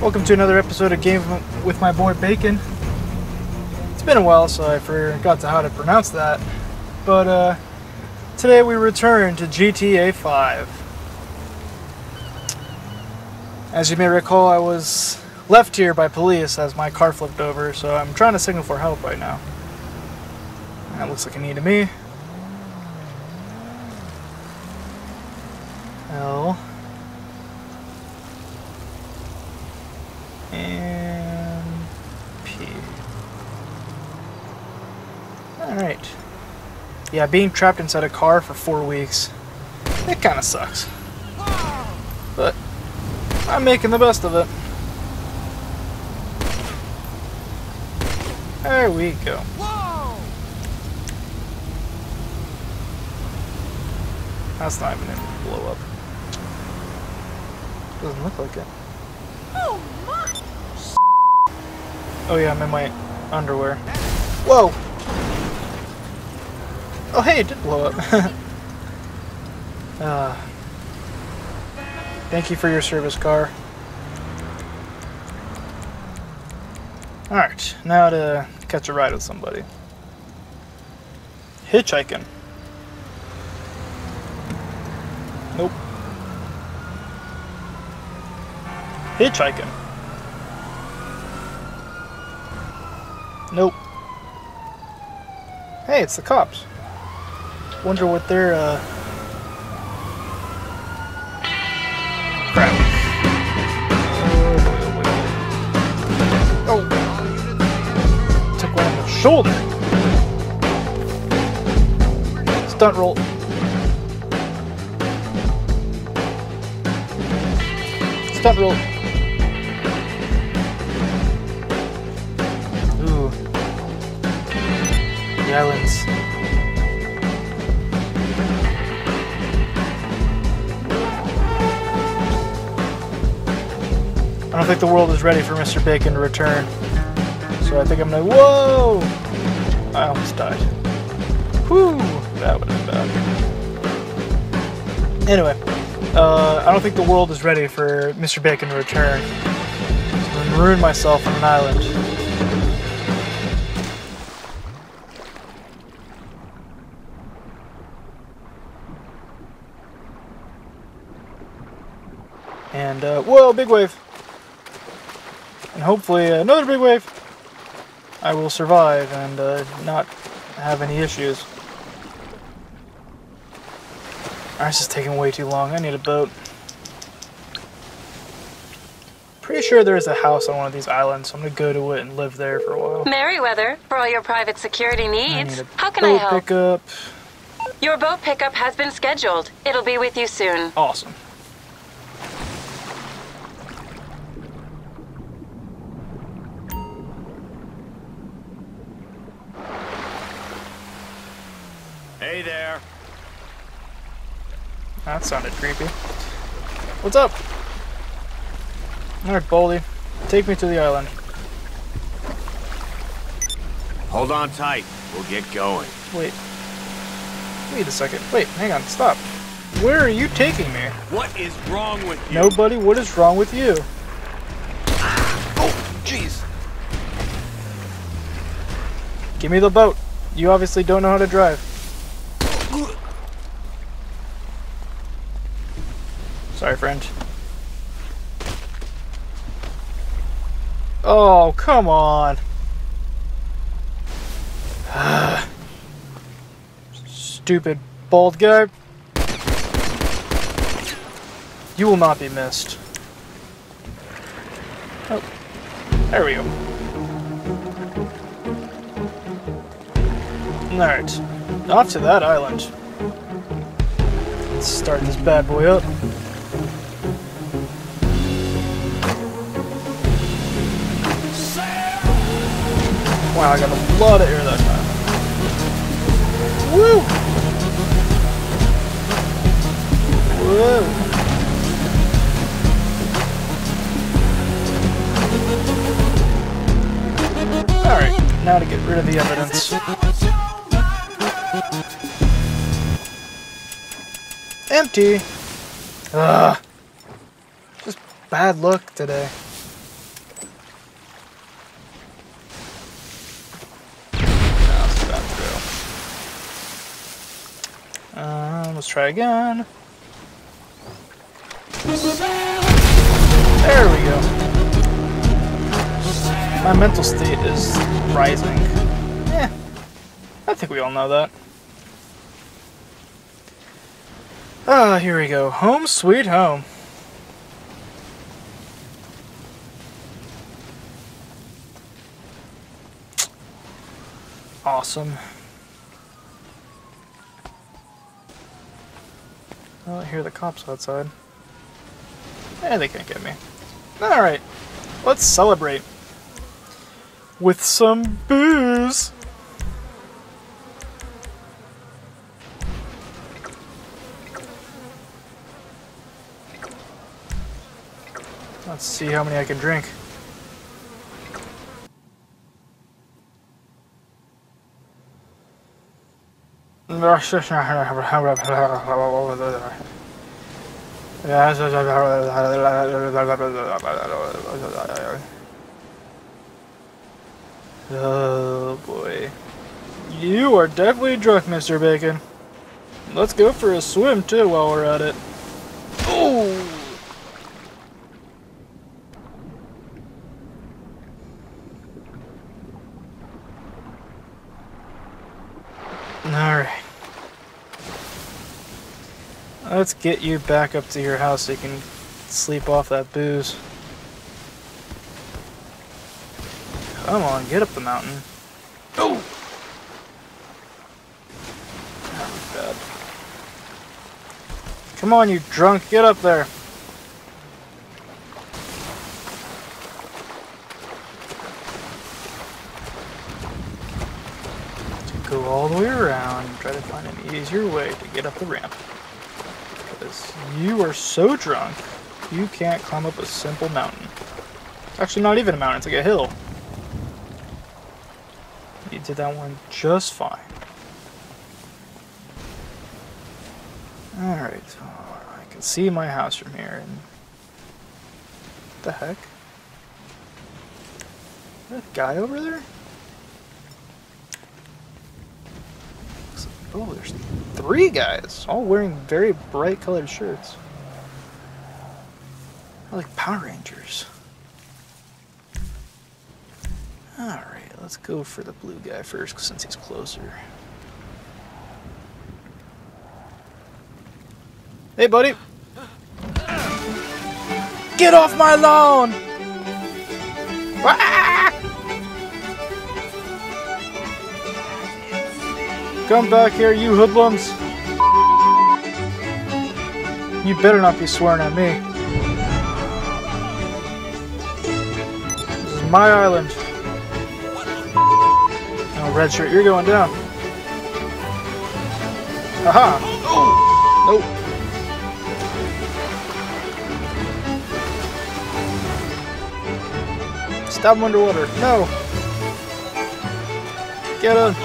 Welcome to another episode of Game with my boy Bacon. It's been a while, so I forgot how to pronounce that. But today we return to GTA 5. As you may recall, I was left here by police as my car flipped over, so I'm trying to signal for help right now. That looks like a need to me. L. And P. Alright. Yeah, being trapped inside a car for 4 weeks, it kind of sucks. But I'm making the best of it. There we go. That's not even going to blow up. Doesn't look like it. Oh yeah, I'm in my underwear. Whoa! Oh hey, it did blow up. Thank you for your service, car. Alright, now to catch a ride with somebody. Hitchhiking. Nope. Hitchhiking. Nope. Hey, it's the cops. Wonder what they're, crap. Oh. Took one on the shoulder. Stunt roll. Stunt roll. Ooh. The islands. I don't think the world is ready for Mr. Bacon to return. So I think I'm gonna... Whoa! I almost died. Whew! That would have been bad. Anyway. I don't think the world is ready for Mr. Bacon to return. So I'm gonna ruin myself on an island. And, whoa, big wave. And hopefully another big wave. I will survive and not have any issues. This is taking way too long. I need a boat. Pretty sure there's a house on one of these islands, so I'm gonna go to it and live there for a while. Merryweather, for all your private security needs. How can I help? Pickup. Your boat pickup has been scheduled. It'll be with you soon. Awesome. Hey there. That sounded creepy. What's up? Alright, Baldy. Take me to the island. Hold on tight. We'll get going. Wait a second. Wait, hang on. Stop. Where are you taking me? What is wrong with you? Nobody. What is wrong with you? Oh, jeez. Give me the boat. You obviously don't know how to drive. Sorry, friend. Oh, come on. Stupid bald guy. You will not be missed. Oh, there we go. Alright, off to that island. Let's start this bad boy up. Wow, I got a lot of air that time. Woo! Whoa! Alright, now to get rid of the evidence. Empty! Ugh. Just bad luck today. Let's try again. There we go. My mental state is rising. I think we all know that. Ah, here we go. Home sweet home. Awesome. Oh, I hear the cops outside. They can't get me. Alright, let's celebrate. With some booze. Let's see how many I can drink. Oh boy. You are definitely drunk, Mr. Bacon. Let's go for a swim too while we're at it. Oh! Alright. Let's get you back up to your house so you can sleep off that booze. Come on, get up the mountain. Oh! That was bad. Come on, you drunk, get up there. Go all the way around and try to find an easier way to get up the ramp. Because you are so drunk, you can't climb up a simple mountain. It's actually not even a mountain, it's like a hill. You did that one just fine. Alright, so I can see my house from here. And what the heck? Is that a guy over there? Oh, there's 3 guys, all wearing very bright colored shirts. They're like Power Rangers. Alright, let's go for the blue guy first, since he's closer. Hey, buddy! Get off my lawn! Ah! Come back here, you hoodlums! You better not be swearing at me. This is my island. Oh, red shirt, you're going down. Aha! Nope. Stab him underwater. No! Get him!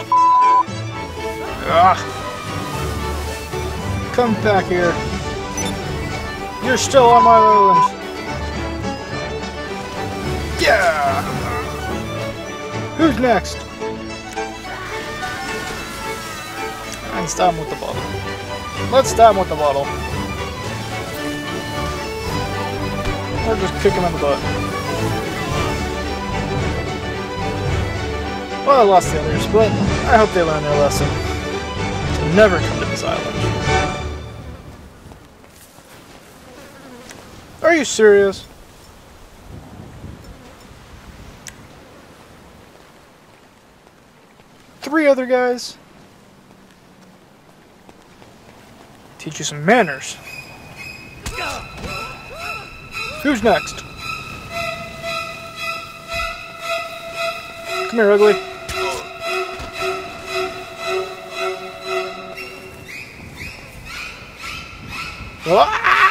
Ugh. Come back here. You're still on my island. Yeah! Who's next? And stab him with the bottle. Let's stab him with the bottle. Or just kick him in the butt. Well, I lost the others, but I hope they learned their lesson. To never come to this island. Are you serious? Three other guys? Teach you some manners. Who's next? Come here, ugly. Ah!